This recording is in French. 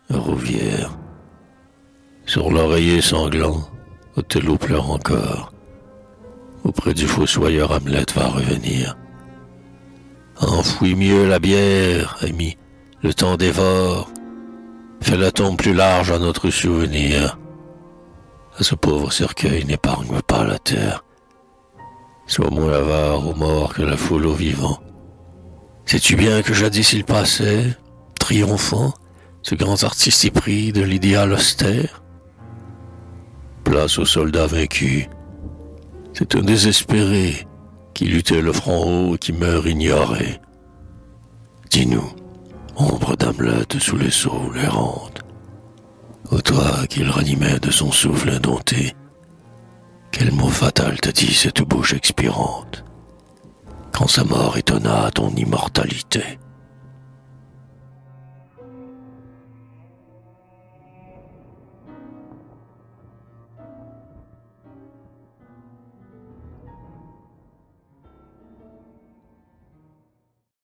Rouvière. Sur l'oreiller sanglant, Othello pleure encore. Auprès du fossoyeur, Hamlet va revenir. Enfouis mieux la bière, ami, le temps dévore. Fais la tombe plus large à notre souvenir. À ce pauvre cercueil n'épargne pas la terre. Sois moins avare aux morts que la foule aux vivants. Sais-tu bien que jadis il passait, triomphant, ce grand artiste épris de l'idéal austère? Place aux soldats vaincus. C'est un désespéré qui luttait le front haut et qui meurt ignoré. Dis-nous, ombre d'Hamlet sous les saules errantes, ô toi qu'il ranimait de son souffle indompté, quel mot fatal te dit cette bouche expirante, quand sa mort étonna ton immortalité?